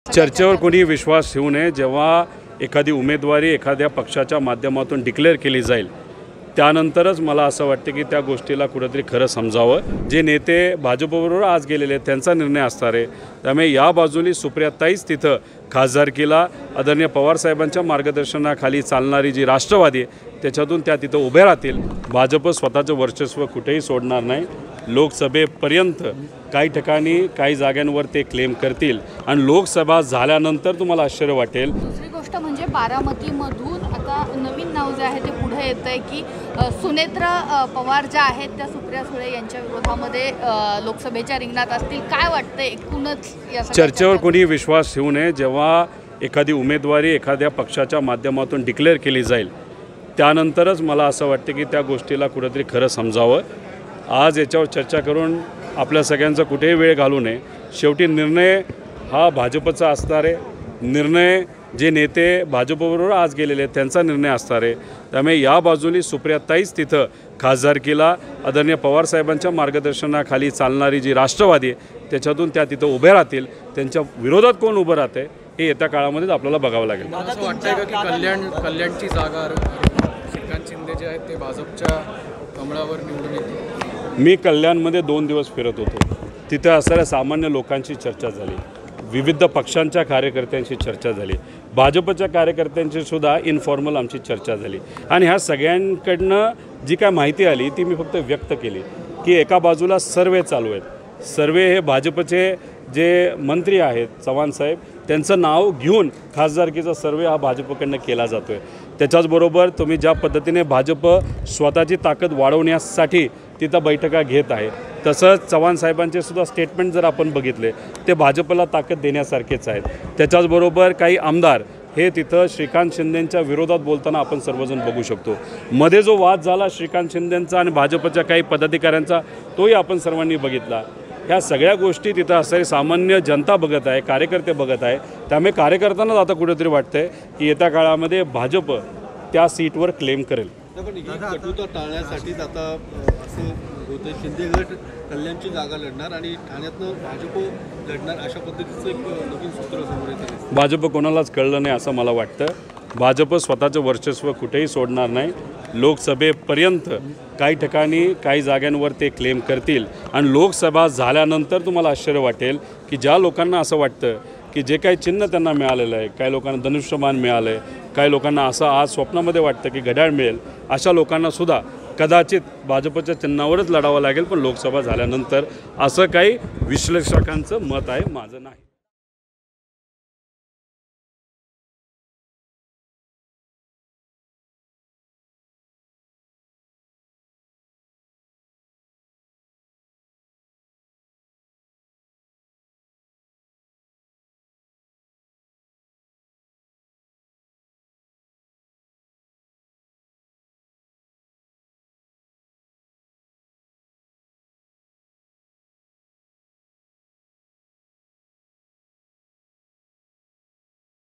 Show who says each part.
Speaker 1: चर्चेवर कोणी विश्वास ठेवू नये। जेव्हा एखादी उमेदवारी एखाद्या पक्षाच्या माध्यमातून डिक्लेअर केली जाईल त्यानंतरच मला असं वाटतं की त्या गोष्टीला कुठेतरी खरं समजावं। जे नेते भाजपबरोबर आज गेलेले त्यांचा निर्णय असणार आहे। त्यामुळे या बाजूली सुप्रियाताईच तिथं खासदारकीला आदरणीय पवारसाहेबांच्या मार्गदर्शनाखाली चालणारी जी राष्ट्रवादी त्याच्यातून त्या तिथं उभे राहतील। भाजप स्वतःचं वर्चस्व कुठेही सोडणार नाही। लोकसभेपर्यंत काही ठिकाणी काही जागांवर ते क्लेम करतील आणि लोकसभा झाल्यानंतर तुम्हाला आश्चर्य वाटेल।
Speaker 2: दुसरी गोष्ट म्हणजे बारामतीमधून आता नवीन नाव जे आहे ते पुढे येतंय की सुनेत्रा पवार ज्या आहेत त्या सुप्रिया सुळे यांच्या विरोधामध्ये लोकसभेच्या रिंगणात असतील। काय वाटतं एकूणच या
Speaker 1: चर्चेवर कोणी विश्वास ठेवू नये। जेव्हा एखादी उमेदवारी एखाद्या पक्षाच्या माध्यमातून डिक्लेअर केली जाईल त्यानंतरच मला असं वाटतं की त्या गोष्टीला कुठेतरी खरं समजावं। आज याच्यावर चर्चा करून आपल्या सगळ्यांचा कुठेही वेळ घालू नये। शेवटी निर्णय हा भाजपचा असणार आहे। निर्णय जे नेते भाजपबरोबर आज गेलेले त्यांचा निर्णय असणार आहे। त्यामुळे या बाजूली सुप्रियाताईच तिथं खासदारकीला आदरणीय पवारसाहेबांच्या मार्गदर्शनाखाली चालणारी जी राष्ट्रवादी त्याच्यातून त्या तिथं उभे राहतील। त्यांच्या विरोधात कोण उभं राहते हे येत्या काळामध्येच आपल्याला बघावं लागेल।
Speaker 3: असं वाटतंय का की कल्याणची जागा श्रीकांत शिंदे जे आहेत ते भाजपच्या कमळावर निवडून येतील?
Speaker 1: मी कल्याणमध्ये 2 दिवस फिरत होतो। तिथं असणाऱ्या सामान्य लोकांची चर्चा झाली, विविध पक्षांच्या कार्यकर्त्यांशी चर्चा झाली, भाजपच्या कार्यकर्त्यांची सुद्धा इनफॉर्मल आमची चर्चा झाली आणि ह्या सगळ्यांकडनं जी काय माहिती आली ती मी फक्त व्यक्त केली की एका बाजूला सर्वे चालू आहेत। सर्वे हे भाजपचे जे मंत्री आहेत चव्हाण साहेब त्यांचं नाव घेऊन खासदारकीचा सर्वे हा भाजपकडनं केला जातो आहे। त्याच्याचबरोबर तुम्ही ज्या पद्धतीने भाजप स्वतःची ताकद वाढवण्यासाठी तिथं बैठका घेत आहे तसंच चव्हाण साहेबांचे सुद्धा स्टेटमेंट जर आपण बघितले ते भाजपला ताकद देण्यासारखेच आहेत। त्याच्याचबरोबर काही आमदार हे तिथं श्रीकांत शिंदेंच्या विरोधात बोलताना आपण सर्वजण बघू शकतो। मध्ये जो वाद झाला श्रीकांत शिंदेंचा आणि भाजपच्या काही पदाधिकाऱ्यांचा तोही आपण सर्वांनी बघितला। ह्या सगळ्या गोष्टी तिथं असणारी सामान्य जनता बघत आहे, कार्यकर्ते बघत आहे। त्यामुळे कार्यकर्त्यांनाच आता कुठेतरी वाटतंय की येत्या काळामध्ये भाजप त्या सीटवर क्लेम करेल।
Speaker 4: पण ही कटुता टाळण्यासाठीच आता असं होतं शिंदे गट कल्याणची जागा लढणार आणि ठाण्यातनं भाजप लढणार अशा पद्धतीचं एक नवीन सूत्र समोर येतं।
Speaker 1: भाजप कोणालाच कळलं नाही असं मला वाटतं। भाजप स्वतःचं वर्चस्व कुठेही सोडणार नाही। लोकसभेपर्यंत काही ठिकाणी काही जागांवर ते क्लेम करतील आणि लोकसभा झाल्यानंतर तुम्हाला आश्चर्य वाटेल की ज्या लोकांना असं वाटतं की जे काही चिन्ह त्यांना मिळालेलं आहे, काही लोकांना धनुष्यमान मिळालं आहे, काही लोकांना असं आज स्वप्नामध्ये वाटतं की घड्याळ मिळेल, अशा लोकांनासुद्धा कदाचित भाजपच्या चिन्हावरच लढावं लागेल। पण लोकसभा झाल्यानंतर असं काही विश्लेषकांचं मत आहे, माझं नाही।